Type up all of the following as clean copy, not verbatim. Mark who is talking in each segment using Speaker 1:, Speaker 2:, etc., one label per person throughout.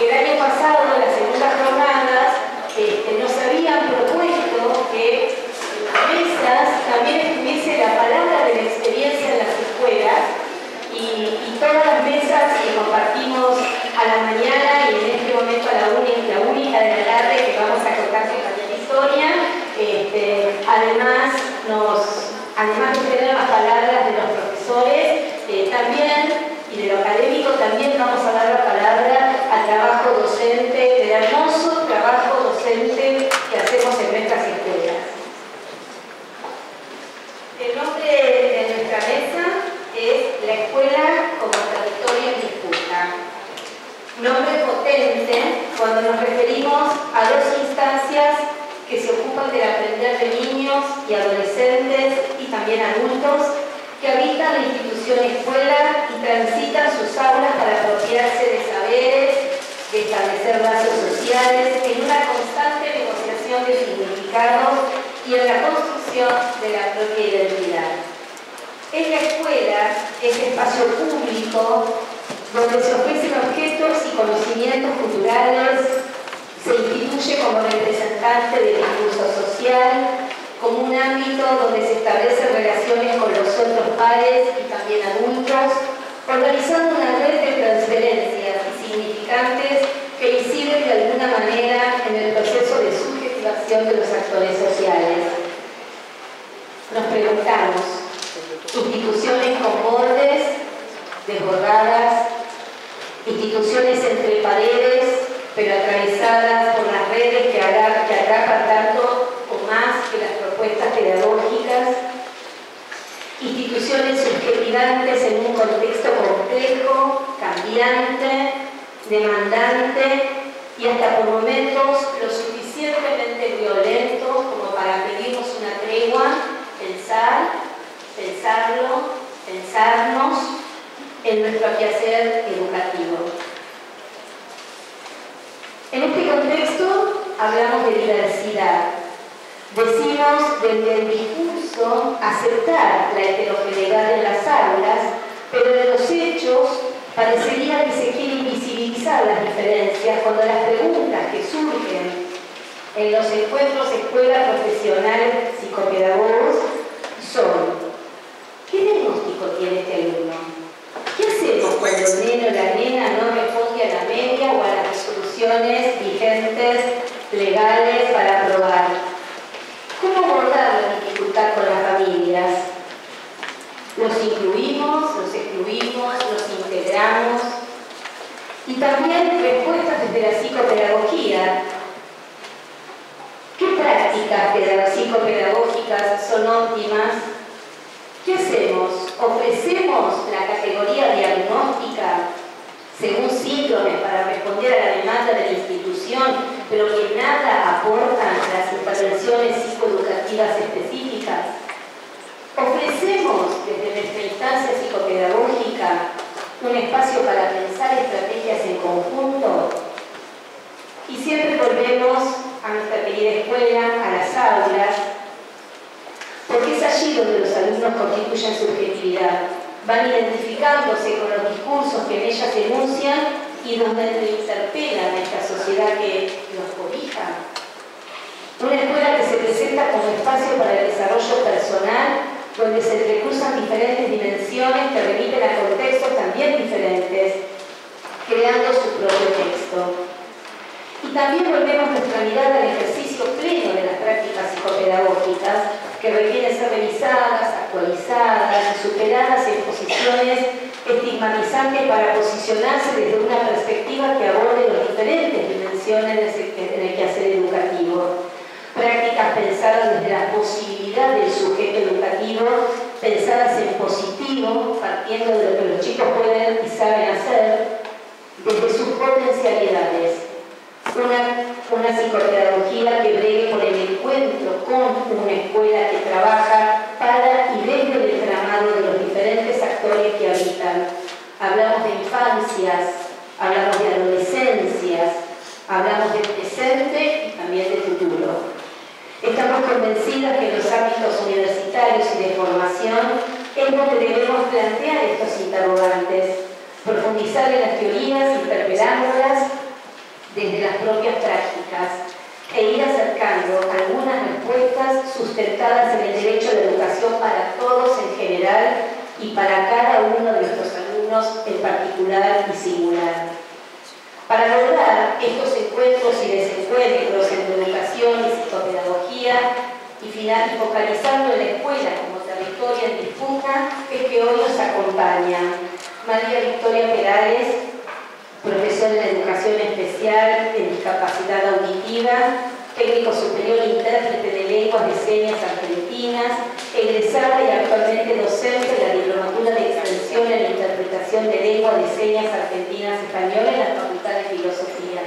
Speaker 1: porque el año pasado, en las segundas jornadas, nos habían propuesto que en las mesas también estuviese la palabra de la experiencia en las escuelas y todas las mesas que compartimos a la mañana y en este momento a la única de la tarde que vamos a contar la historia, además de tener las palabras de los profesores, también, y de lo académico, también vamos a dar la palabra al trabajo docente, del hermoso trabajo docente que hacemos en nuestras escuelas. El nombre de nuestra mesa es La Escuela como Territorio en Disputa. Nombre potente cuando nos referimos a dos instancias que se ocupan del aprender de niños y adolescentes y también adultos que habitan la institución escuela y transitan sus aulas para apropiarse de saberes, de establecer lazos sociales en una constante negociación de significados y en la construcción de la propia identidad. En la escuela, este espacio público donde se ofrecen objetos y conocimientos culturales, se instituye como representante del discurso social, como un ámbito donde se establecen relaciones con los otros pares y también adultos, organizando una red de transferencias y significantes que inciden de alguna manera en el proceso de subjetivación de los actores sociales. Nos preguntamos, instituciones con bordes, desbordadas, instituciones entre paredes, pero atravesadas por las redes que atrapan tanto o más que las propuestas pedagógicas, instituciones subjetivantes en un contexto complejo, cambiante, demandante y hasta por momentos lo suficientemente violento como para pedirnos una tregua, pensarnos en nuestro quehacer educativo. En este contexto hablamos de diversidad. Decimos desde el discurso aceptar la heterogeneidad en las aulas, pero de los hechos parecería que se quiere invisibilizar las diferencias cuando las preguntas que surgen en los encuentros escuela profesional psicopedagogos son: ¿qué diagnóstico tiene este alumno? ¿Qué hacemos cuando el neno o la nena no responde a la media o a las resoluciones vigentes legales para aprobar? ¿Cómo abordar la dificultad con las familias? ¿Los incluimos, los excluimos, los integramos? Y también respuestas desde la psicopedagogía. ¿Qué prácticas psicopedagógicas son óptimas? ¿Qué hacemos? ¿Ofrecemos la categoría diagnóstica según síndromes para responder a la demanda de la institución, pero que nada aportan a las intervenciones psicoeducativas específicas? ¿Ofrecemos desde nuestra instancia psicopedagógica un espacio para pensar estrategias en conjunto? Y siempre volvemos a nuestra querida escuela, a las aulas, porque es allí donde los alumnos constituyen subjetividad, van identificándose con los discursos que en ellas enuncian y donde interpelan a esta sociedad que nos cobija. Una escuela que se presenta como espacio para el desarrollo personal, donde se entrecruzan diferentes dimensiones que remiten a contextos también diferentes, creando su propio texto. Y también volvemos nuestra mirada al ejercicio pleno de las prácticas psicopedagógicas que requieren ser revisadas, actualizadas y superadas en posiciones estigmatizantes para posicionarse desde una perspectiva que aborde las diferentes dimensiones en el quehacer educativo. Prácticas pensadas desde la posibilidad del sujeto educativo, pensadas en positivo, partiendo de lo que los chicos pueden y saben hacer, desde sus potencialidades. Una psicopedagogía que bregue por el encuentro con una escuela que trabaja para y desde el entramado de los diferentes actores que habitan. Hablamos de infancias, hablamos de adolescencias, hablamos del presente y también del futuro. Estamos convencidas que en los ámbitos universitarios y de formación es donde debemos plantear estos interrogantes, profundizar en las teorías, interpelándolas desde las propias prácticas e ir acercando algunas respuestas sustentadas en el derecho a la educación para todos en general y para cada uno de nuestros alumnos en particular y singular. Para lograr estos encuentros y desencuentros entre educación y psicopedagogía y focalizando en la escuela como territorio en disputa, es que hoy nos acompaña María Victoria Perales, profesora de Educación Especial en Discapacidad Auditiva, técnico superior intérprete de lenguas de señas argentinas, egresada y actualmente docente de la Diplomatura de Extensión en Interpretación de Lengua de Señas Argentinas Española en la Facultad de Filosofía.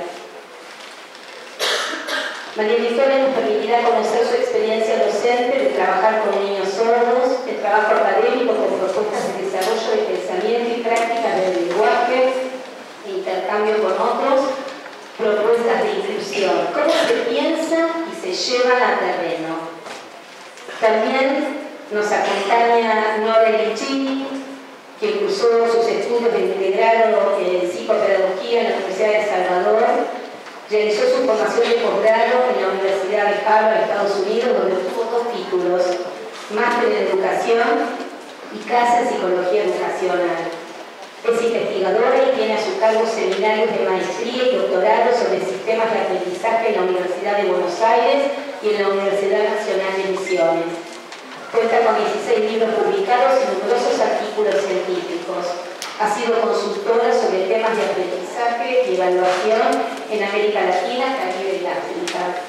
Speaker 1: María Victoria nos permitirá conocer su experiencia docente de trabajar con niños sordos, el trabajo académico con propuestas de desarrollo de pensamiento y prácticas del lenguaje, intercambio con otros, propuestas de inclusión, cómo se piensa y se llevan a terreno. También nos acompaña Nora Lichini, que cursó sus estudios de integrado en psicopedagogía en la Universidad de Salvador, realizó su formación de posgrado en la Universidad de Harvard, Estados Unidos, donde obtuvo 2 títulos, máster en educación y casa en psicología educacional. Es investigadora y tiene a su cargo seminarios de maestría y doctorado sobre sistemas de aprendizaje en la Universidad de Buenos Aires y en la Universidad Nacional de Misiones. Cuenta con 16 libros publicados y numerosos artículos científicos. Ha sido consultora sobre temas de aprendizaje y evaluación en América Latina, Caribe y África.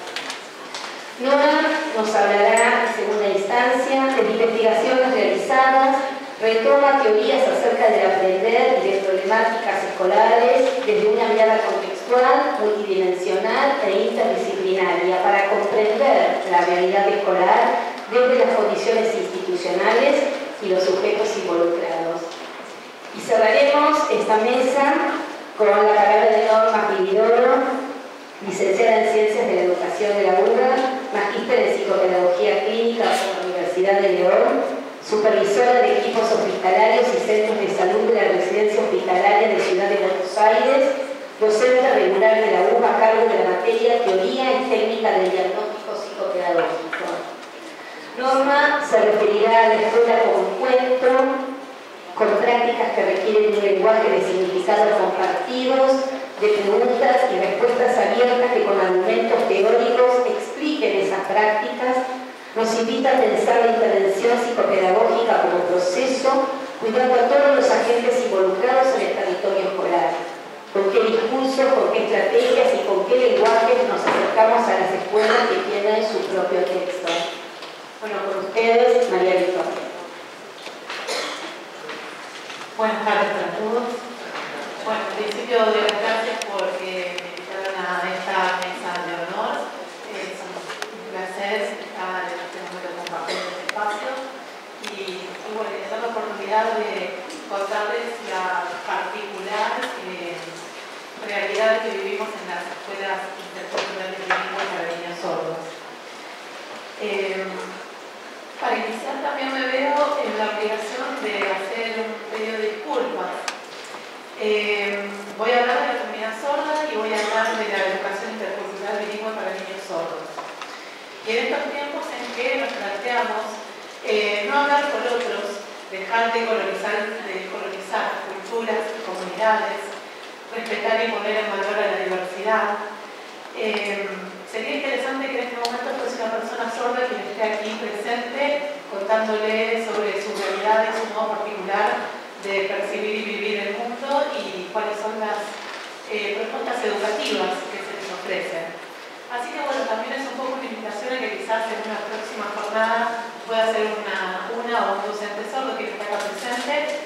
Speaker 1: Nora nos hablará en segunda instancia de investigaciones realizadas, retoma teorías acerca del aprender y de problemáticas escolares desde una mirada contextual, multidimensional e interdisciplinaria para comprender la realidad escolar desde las condiciones institucionales y los sujetos involucrados. Y cerraremos esta mesa con la palabra de Norma Filidoro, licenciada en Ciencias de la Educación de la UBA, magíster en Psicopedagogía Clínica por la Universidad de León, supervisora de equipos hospitalarios y centros de salud de la Residencia Hospitalaria de Ciudad de Buenos Aires, docente regular de la UBA a cargo de la materia Teoría y Técnica del Diagnóstico Psicopedagógico. Norma se referirá a la escuela como un cuento, con prácticas que requieren un lenguaje de significados compartidos, de preguntas y respuestas abiertas que con argumentos teóricos expliquen esas prácticas. Nos invita a pensar la intervención psicopedagógica como proceso, cuidando a todos los agentes involucrados en el territorio escolar. Con qué discursos, con qué estrategias y con qué lenguajes nos acercamos a las escuelas que tienen su propio texto. Bueno, con ustedes, María Victoria.
Speaker 2: Buenas tardes a todos. Bueno, en principio doy las gracias porque me invitaron a esta mesa de honor. Es un placer estar en este momento compartiendo este espacio y bueno, tener la oportunidad de contarles la particular realidad que vivimos en las escuelas interculturales bilingües para niños sordos. Para iniciar también me veo en la obligación de hacer un pedido de disculpas. Voy a hablar de la comunidad sorda y voy a hablar de la educación intercultural bilingüe para niños sordos. Y en estos tiempos en que nos planteamos no hablar con otros, dejar de colonizar culturas, comunidades, respetar y poner en valor a la diversidad, sería interesante que en este momento fuese una persona sorda quien esté aquí presente contándole sobre su realidad y su modo particular de percibir y vivir el mundo y cuáles son las propuestas educativas que se les ofrecen. Así que bueno, también es un poco una invitación a que quizás en una próxima jornada pueda ser una o un docente sordo que esté acá presente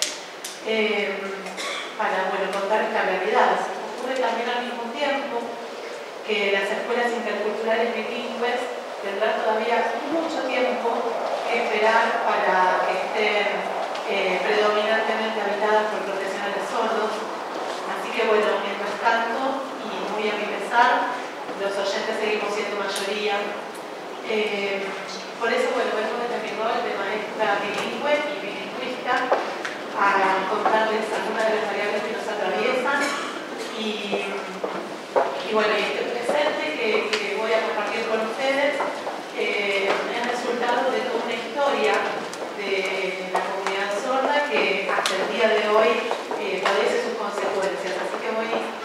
Speaker 2: para bueno, contar esta realidad. Ocurre también al mismo tiempo que las escuelas interculturales bilingües tendrán todavía mucho tiempo que esperar para que estén predominantemente habitadas por profesionales sordos. Así que bueno, mientras tanto, y muy a mi pesar, los oyentes seguimos siendo mayoría. Por eso bueno, vengo desde mi rol de maestra bilingüe y bilingüista a contarles algunas de las variables que nos atraviesan y bueno,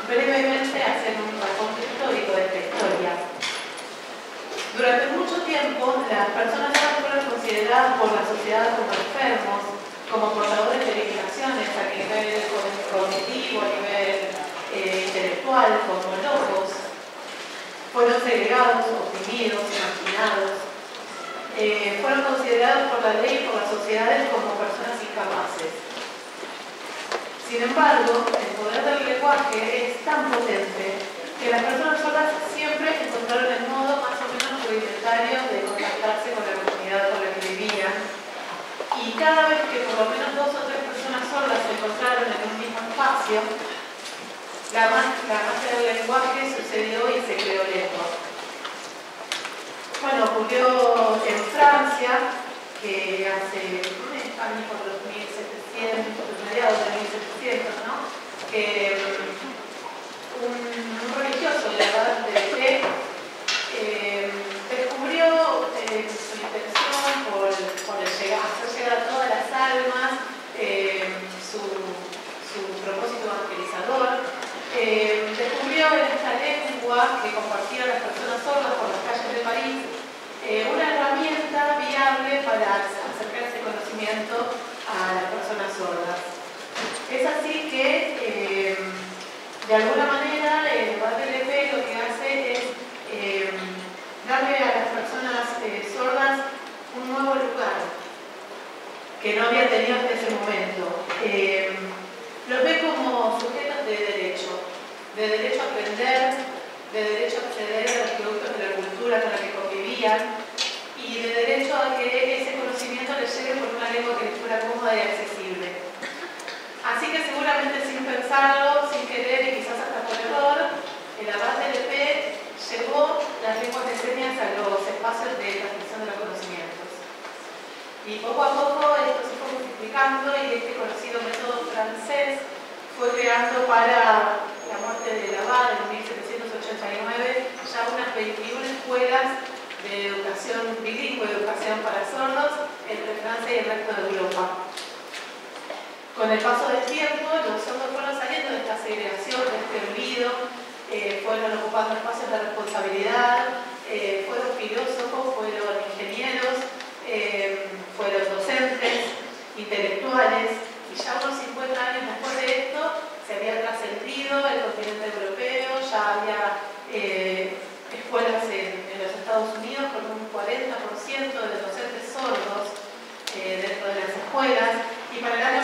Speaker 2: brevemente hacer un recuento histórico de esta historia. Durante mucho tiempo, las personas sordas fueron consideradas por la sociedad como enfermos, como portadores de limitaciones a nivel cognitivo, a nivel intelectual, como locos. Fueron segregados, oprimidos, marginados. Fueron considerados por la ley y por las sociedades como personas incapaces. Sin embargo, el poder del lenguaje es tan potente que las personas sordas siempre encontraron el modo más o menos rudimentario de contactarse con la comunidad con la que vivían. Y cada vez que por lo menos 2 o 3 personas sordas se encontraron en un mismo espacio, la magia del lenguaje sucedió y se creó lengua. Bueno, ocurrió en Francia, que hace años por los 1700, mediados de 1700, ¿no? Que un religioso de la edad de fe descubrió su intención por hacer llegar a todas las almas su propósito evangelizador. Descubrió en esta lengua que compartían las personas sordas por las calles de París una herramienta viable para acercar ese conocimiento a las personas sordas. Es así que, de alguna manera, el BATLP lo que hace es darle a las personas sordas un nuevo lugar que no había tenido hasta ese momento. Los ve como sujetos de derecho a aprender, de derecho a acceder a los productos de la cultura con la que convivían y de derecho a que ese conocimiento les llegue por una lengua que les fuera cómoda y accesible. Así que seguramente sin pensarlo, sin querer y quizás hasta por error, el BATLP llevó las lenguas de señas a los espacios de transmisión de los conocimientos. Y poco a poco esto se fue multiplicando y este conocido método francés fue creando para la muerte de Laval en 1789 ya unas 21 escuelas de educación bilingüe, educación para sordos, entre Francia y el resto de Europa. Con el paso del tiempo, los sordos fueron saliendo de esta segregación, de este olvido, fueron ocupando espacios de responsabilidad, fueron filósofos, fueron ingenieros, fueron docentes, intelectuales, y ya unos 50 años después de esto se había trascendido el continente europeo, ya había escuelas en los Estados Unidos con un 40% de los docentes sordos dentro de las escuelas, y para el año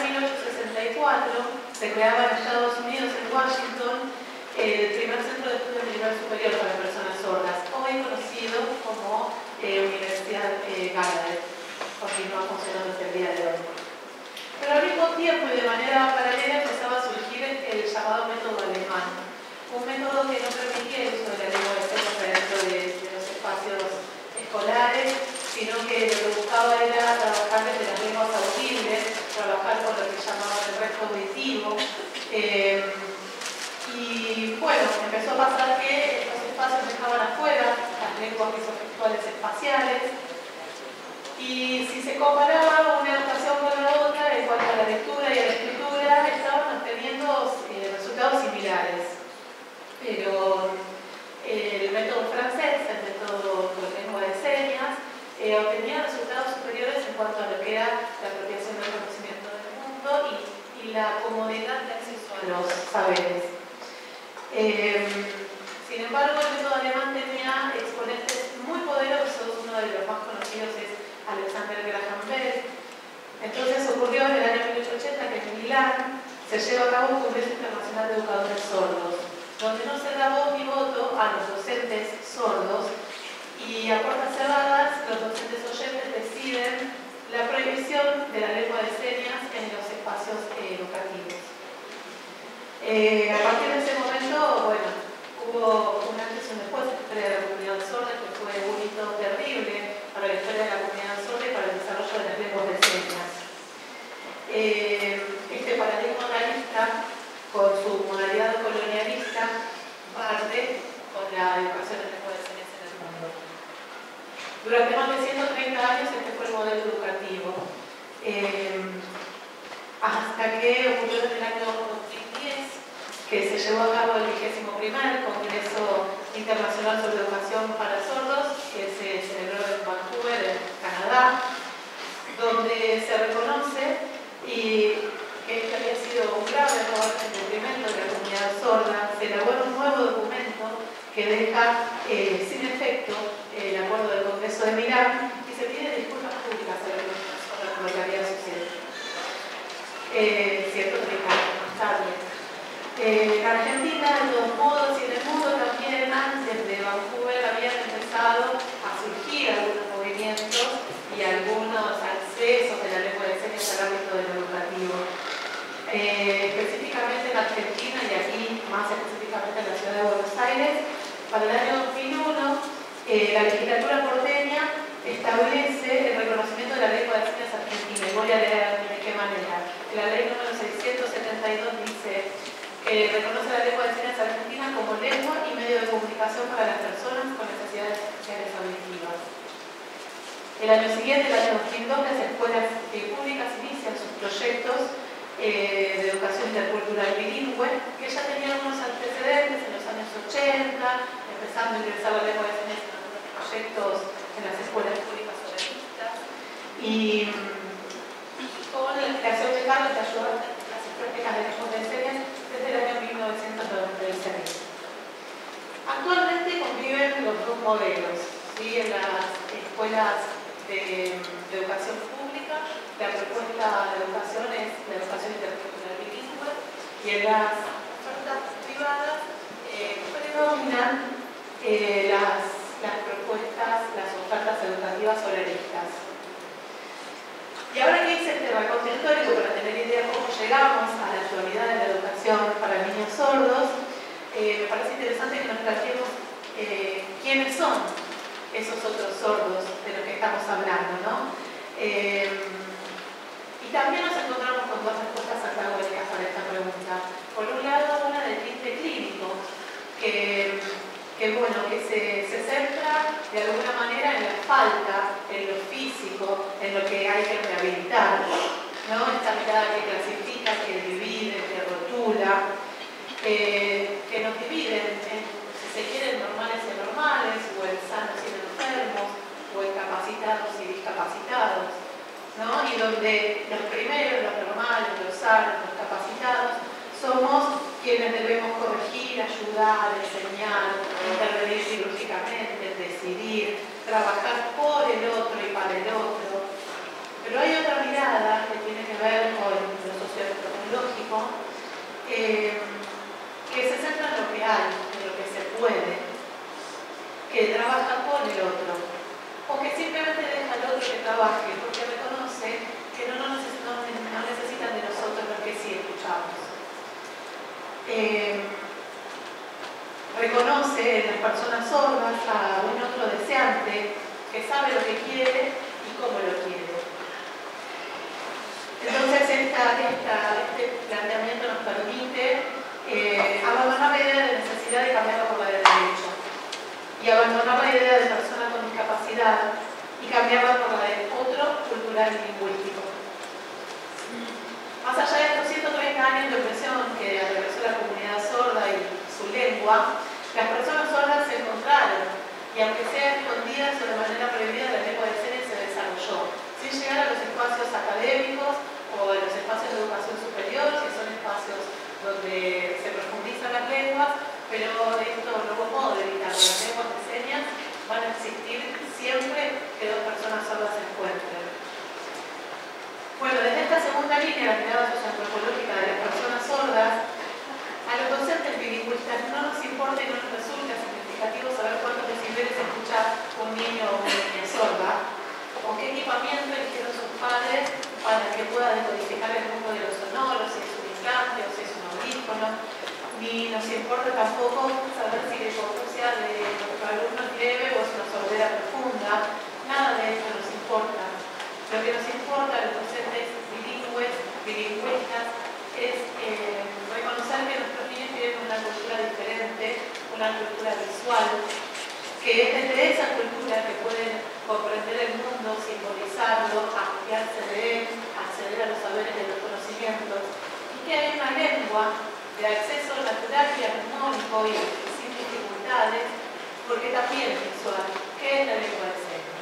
Speaker 2: 1864 se creaba en Estados Unidos, en Washington, el primer centro de estudios de nivel superior para personas sordas, hoy conocido como Universidad Gallaudet, continúa funcionando hasta el día de hoy. Pero al mismo tiempo y de manera paralela empezaba a surgir el llamado método alemán, un método que no permitía el uso de la lengua de señas dentro de los espacios escolares, sino que lo que buscaba era trabajar desde las lenguas audibles, trabajar con lo que llamaban el resto auditivo. Y bueno, empezó a pasar que estos espacios dejaban afuera las lenguas visogestuales espaciales, y si se comparaba una educación con la otra en cuanto a la lectura y a la escritura, estaban obteniendo resultados similares. Pero el método francés, el método con lengua de señas, obtenía resultados superiores en cuanto a lo que era la apropiación del conocimiento del mundo y la comodidad de acceso a los saberes. Sin embargo, el método alemán tenía exponentes muy poderosos. Uno de los más conocidos es Alexander Graham Bell. Entonces ocurrió en el año 1880 que en Milán se lleva a cabo un Congreso Internacional de Educadores Sordos, donde no se da voz ni voto a los docentes sordos, y a puertas cerradas los docentes oyentes deciden la prohibición de la lengua de señas en los espacios educativos. A partir de ese momento, bueno, hubo un antes y un después en la historia de la comunidad sorda, que fue un hito terrible para la historia de la comunidad sorda y para el desarrollo de las lenguas de señas. Este paradigma oralista, con su modalidad colonialista, parte con la educación de lenguas de señas en el mundo. Durante más de 130 años este fue el modelo educativo, hasta que ocurrió en el año 2010 que se llevó a cabo el 21º Congreso Internacional sobre Educación para Sordos, que se celebró en Vancouver, en Canadá, donde se reconoce y que este había sido un grave error en detrimento de la comunidad sorda. Se elabora un nuevo documento que deja sin efecto el acuerdo del Congreso de Milán y se pide disculpas públicas a la comunidad sorda por lo que había sucedido. Cierto, 30 años más tarde. En Argentina, de todos modos, y en el mundo también, antes de Vancouver, habían empezado a surgir algunos movimientos y algunos accesos de la lengua de señas al ámbito del educativo. Específicamente en Argentina y aquí más específicamente en la ciudad de Buenos Aires, para el año 2001 la legislatura porteña establece el reconocimiento de la lengua de señas argentina. Y voy a leer de qué manera. La ley número 672 dice: reconoce la lengua de señas argentina como lengua y medio de comunicación para las personas con necesidades especiales auditivas. El año siguiente, el año 2002, las escuelas públicas inician sus proyectos de educación intercultural bilingüe, que ya tenían unos antecedentes en los años 80, empezando a ingresar la lengua de señas en algunos proyectos en las escuelas públicas soberanistas, y con la creación de cargos de ayudar a las prácticas de lengua de señas desde el año 1996. Actualmente conviven los dos modelos, ¿sí? En las escuelas de educación pública, la propuesta de educación es la educación intercultural bilingüe, y en las ofertas privadas predominan las propuestas, las ofertas educativas solaristas. Y ahora que hice este recorte histórico para tener idea de cómo llegamos a la actualidad de la educación para niños sordos, me parece interesante que nos planteemos quiénes son esos otros sordos de los que estamos hablando, ¿no? Y también nos encontramos con dos respuestas antagónicas para esta pregunta. Por un lado, una del tinte clínico, que se centra de alguna manera en la falta, en lo físico, en lo que hay que rehabilitar, ¿no? Esta mirada que clasifica, que divide, que rotula, que nos dividen en, si se quieren, normales y anormales, o en sanos y enfermos, o en capacitados y discapacitados, ¿no? Y donde los primeros, los normales, los sanos, los capacitados, somos quienes debemos corregir, ayudar, enseñar, intervenir quirúrgicamente, decidir, trabajar por el otro y para el otro. Pero hay otra mirada que tiene que ver con lo socioantropológico, que se centra en lo que hay, en lo que se puede, que trabaja con el otro, o que simplemente deja al otro que trabaje, porque reconoce que no necesitan de nosotros los que sí escuchamos. Reconoce en las personas sordas a un otro deseante que sabe lo que quiere y cómo lo quiere. Entonces este planteamiento nos permite abandonar la idea de necesidad y cambiarla por la de derecho, y abandonar la idea de persona con discapacidad y cambiarla por la de otro cultural y lingüístico. Más allá de estos 130 años de opresión que atravesó la comunidad sorda y su lengua, las personas sordas se encontraron, y aunque sea escondidas o de manera prohibida, la lengua de señas se desarrolló, sin llegar a los espacios académicos o a los espacios de educación superior, que son espacios donde se profundizan las lenguas, pero esto no hubo modo de evitarlo. Las lenguas de señas van a existir siempre que dos personas sordas se encuentren. Bueno, desde esta segunda línea, la mirada socioantropológica de las personas sordas, a los docentes bilingüistas no nos importa y no nos resulta significativo saber cuántos decibeles escucha un niño o una niña sorda, o qué equipamiento eligieron sus padres para que pueda decodificar el mundo de los sonoros, si es un implante o si es un audífono, ni nos importa tampoco saber si la hipoacusia de nuestro alumno es leve o es una sordera profunda. Nada de esto nos importa. Lo que nos importa a los docentes bilingüistas es reconocer que nuestros niños tienen una cultura diferente, una cultura visual, que es desde esa cultura que pueden comprender el mundo, simbolizarlo, apropiarse de él, acceder a los saberes de los conocimientos, y que hay una lengua de acceso natural y armónico y sin dificultades, porque también es visual. ¿Qué es la lengua de señas?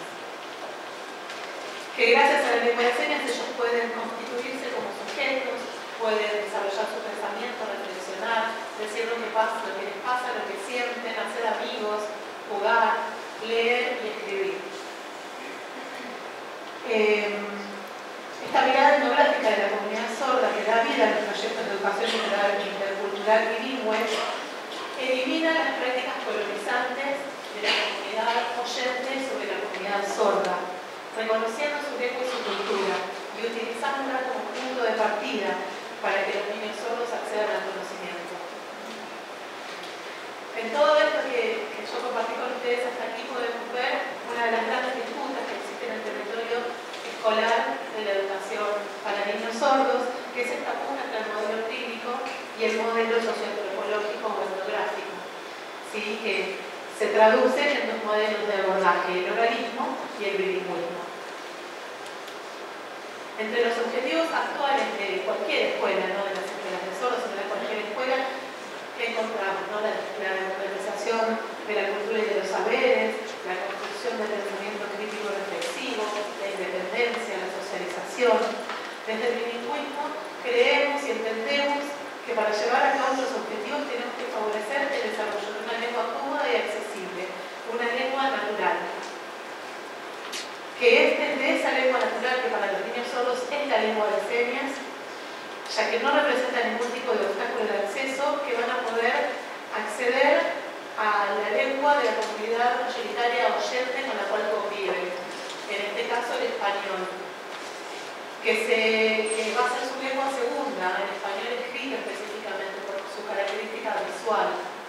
Speaker 2: Que gracias a la lengua de señas ellos pueden constituirse como sujetos, pueden desarrollar su pensamiento, reflexionar, decir lo que pasa, lo que les pasa, lo que sienten, hacer amigos, jugar, leer y escribir. Esta mirada etnográfica de la comunidad sorda que da vida a los proyectos de educación integral intercultural bilingüe elimina las prácticas colonizantes de la comunidad oyente sobre la comunidad sorda, reconociendo su lengua y su cultura y utilizándola como punto de partida para que los niños sordos accedan al conocimiento. En todo esto que yo compartí con ustedes hasta aquí podemos ver una de las grandes disputas que existen en el territorio escolar de la educación para niños sordos, que es esta pugna entre el modelo clínico y el modelo socioantropológico o etnográfico, ¿sí? Que se traducen en dos modelos de abordaje, el oralismo y el bilingüismo. Entre los objetivos actuales de cualquier escuela, no de las escuelas de sordos, sino de cualquier escuela, ¿qué encontramos? ¿No? La democratización de la cultura y de los saberes, la construcción del pensamiento crítico reflexivo, la independencia, la socialización. Desde el bilingüismo creemos y entendemos que para llevar a cabo los objetivos tenemos que favorecer el desarrollo de una lengua cómoda y accesible, una lengua natural. Que es desde esa lengua natural que para los niños sordos es la lengua de señas, ya que no representa ningún tipo de obstáculo de acceso, que van a poder acceder a la lengua de la comunidad mayoritaria oyente con la cual conviven, en este caso el español, que va a ser su lengua segunda, el español escrito específicamente por su característica visual.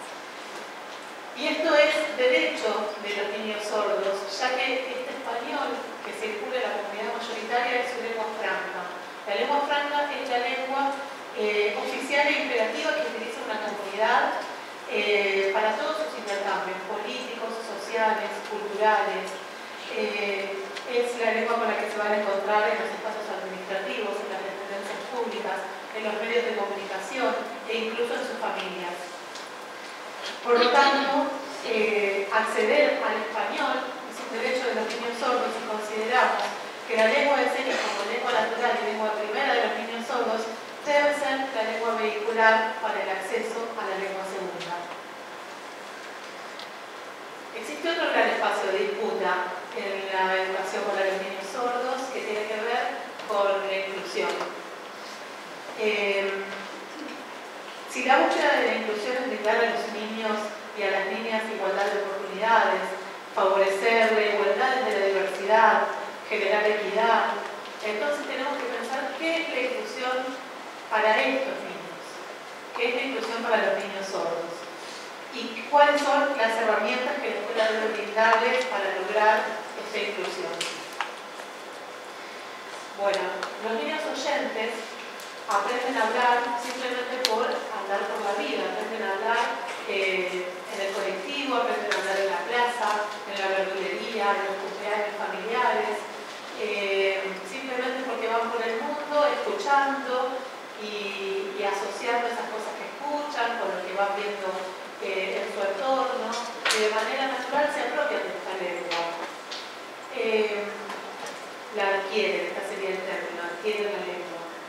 Speaker 2: Y esto es derecho de los niños sordos, ya que este español que circula en la comunidad mayoritaria es su lengua franca. La lengua franca es la lengua oficial e imperativa que utiliza una comunidad para todos sus intercambios políticos, sociales, culturales. Es la lengua con la que se van a encontrar en los espacios administrativos, en las dependencias públicas, en los medios de comunicación e incluso en sus familias. Por lo tanto, acceder al español es un derecho de los niños sordos y consideramos que la lengua de señas como lengua natural y lengua primera de los niños sordos debe ser la lengua vehicular para el acceso a la lengua segunda. Existe otro gran espacio de disputa en la educación para los niños sordos que tiene que ver con la inclusión. Si la búsqueda de la inclusión es brindar a los niños y a las niñas igualdad de oportunidades, favorecer la igualdad de la diversidad, generar equidad, entonces tenemos que pensar qué es la inclusión para estos niños, qué es la inclusión para los niños sordos y cuáles son las herramientas que la escuela debe brindarles para lograr esta inclusión. Bueno, los niños oyentes aprenden a hablar simplemente por andar por la vida, aprenden a hablar en el colectivo, aprenden a hablar en la plaza, en la verdulería, en los cumpleaños familiares, simplemente porque van por el mundo escuchando y asociando esas cosas que escuchan con lo que van viendo en su entorno, y de manera natural se apropian de esta lengua. La adquieren, este sería el término, adquieren la lengua.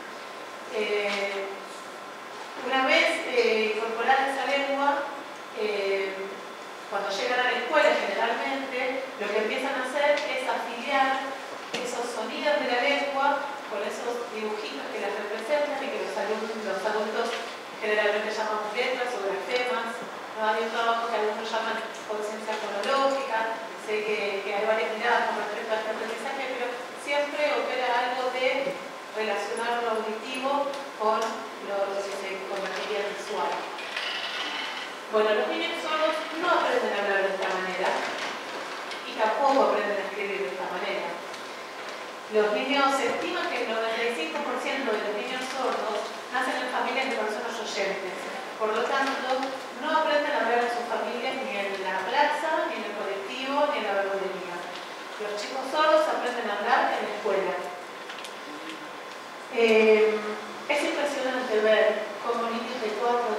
Speaker 2: Una vez incorporada esa lengua, cuando llegan a la escuela generalmente, lo que empiezan a hacer es afiliar esos sonidos de la lengua con esos dibujitos que las representan y que los adultos generalmente llamamos letras o grafemas. ¿No? Hay un trabajo que algunos llaman conciencia fonológica. Sé que hay varias miradas con respecto a este aprendizaje, pero siempre opera algo de relacionar lo auditivo con lo que se convertiría en visual. Bueno, los niños sordos no aprenden a hablar de esta manera y tampoco aprenden a escribir de esta manera. Los niños, se estima que el 95% de los niños sordos nacen en familias de personas oyentes. Por lo tanto, no aprenden a hablar en sus familias ni en la plaza, ni en el colectivo, ni en la verdulería. Los chicos sordos aprenden a hablar en la escuela. Es impresionante ver cómo niños de 4 o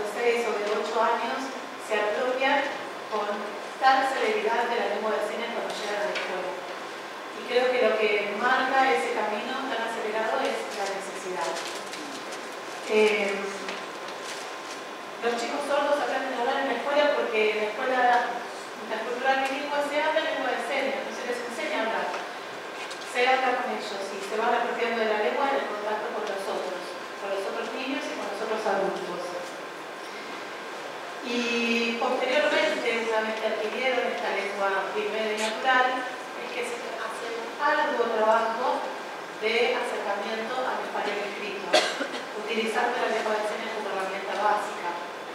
Speaker 2: años se apropian con tal celeridad de la lengua de señas cuando llegan a la escuela. Y creo que lo que marca ese camino tan acelerado es la necesidad. Los chicos sordos aprenden a hablar en la escuela porque en la escuela intercultural bilingüe se habla lengua de señas, no se les enseña a hablar. Se habla con ellos y se van apropiando de la lengua en el contacto con los otros niños y con los otros adultos. Y posteriormente, una vez que adquirieron esta lengua primera y natural, es que se hace un arduo trabajo de acercamiento al español escrito, utilizando la lengua de señas como herramienta básica.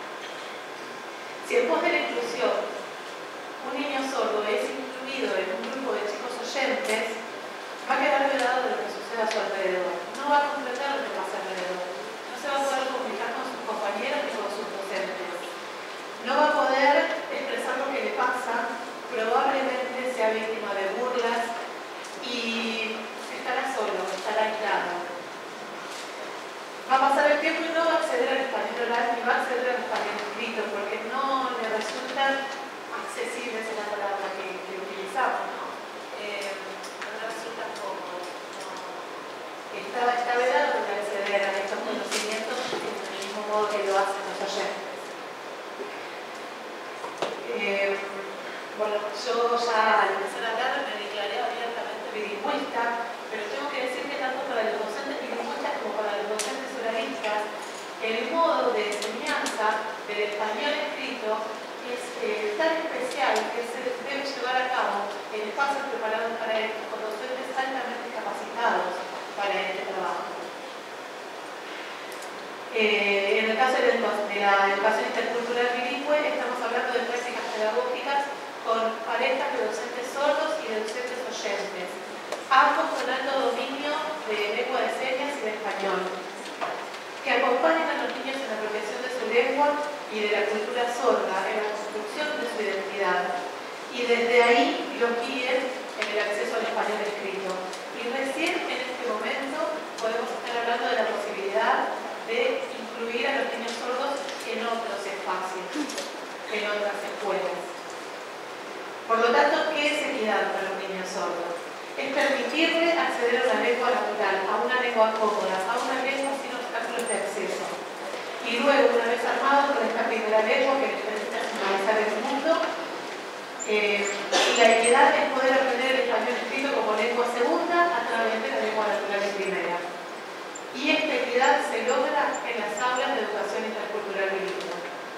Speaker 2: Si en pos de la inclusión un niño sordo es incluido en un grupo de chicos oyentes, va a quedar vedado de lo que sucede a su alrededor. No va a comprender lo que pasa alrededor. No se va a poder comunicar con sus compañeros ni con sus docentes. No va a poder expresar lo que le pasa, probablemente sea víctima de burlas y estará solo, estará aislado. Va a pasar el tiempo y no va a acceder al español oral ni va a acceder al español escrito porque no le resultan accesibles en la palabra que utilizamos, ¿no? No le resultan cómodos. Está vedado de acceder a estos conocimientos del mismo modo que lo hacen los oyentes. Bueno, yo ya al empezar a hablar me declaré abiertamente bilingüista, pero tengo que decir que tanto para los docentes bilingüistas como para los docentes oralistas, el modo de enseñanza del español escrito es tan especial que se debe llevar a cabo en espacios preparados para esto, con docentes altamente capacitados para este trabajo. En el caso de la educación intercultural bilingüe, estamos hablando de prácticas pedagógicas con parejas de docentes sordos y de docentes oyentes, ambos con alto dominio de lengua de señas y de español, que acompañan a los niños en la apropiación de su lengua y de la cultura sorda, en la construcción de su identidad, y desde ahí los guíen en el acceso al español escrito. Y recién en este momento podemos estar hablando de la posibilidad de incluir a los niños sordos en otros espacios, en otras escuelas. Por lo tanto, ¿qué es equidad para un niño sordo? Es permitirle acceder a una lengua natural, a una lengua cómoda, a una lengua sin obstáculos de acceso. Y luego, una vez armado con esta primera lengua que les permite nacionalizar el mundo, la equidad es poder aprender el español escrito como lengua segunda a través de la lengua natural de primera. Y esta equidad se logra en las aulas de educación intercultural bilingüe.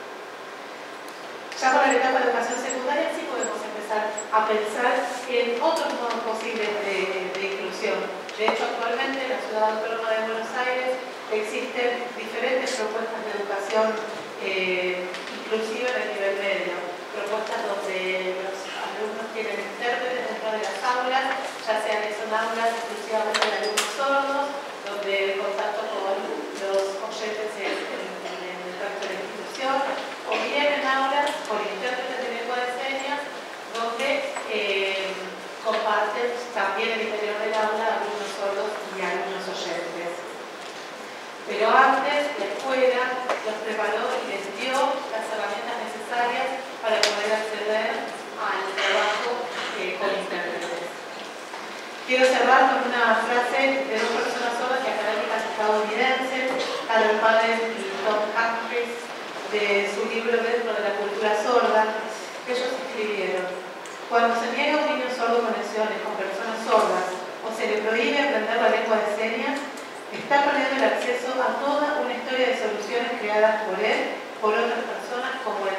Speaker 2: Ya para la etapa de educación secundaria sí podemos empezar a pensar en otros modos posibles de inclusión. De hecho, actualmente en la Ciudad Autónoma de Buenos Aires existen diferentes propuestas de educación inclusiva en el nivel medio. Propuestas donde los alumnos tienen intérpretes dentro de las aulas, ya sean que son aulas exclusivamente de alumnos sordos, donde el contacto con los oyentes es en el resto de la institución, o bien en aulas con intérpretes de lengua de señas, donde comparten también el interior del aula alumnos sordos y alumnos oyentes. Pero antes, la escuela los preparó y les dio las herramientas necesarias para poder acceder al trabajo con intérpretes. Quiero cerrar con una frase de dos personas sordas y académicas estadounidenses, Carol Paden y Tom Humphries, de su libro Dentro de la cultura sorda, que ellos escribieron: cuando se niega a un niño sordo conexiones con personas sordas o se le prohíbe aprender la lengua de señas, está perdiendo el acceso a toda una historia de soluciones creadas por él, por otras personas como